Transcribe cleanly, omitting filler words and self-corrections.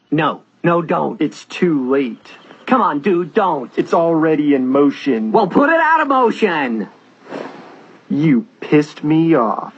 No. No, don't. It's too late. Come on, dude, don't. It's already in motion. Well, put it out of motion! You pissed me off.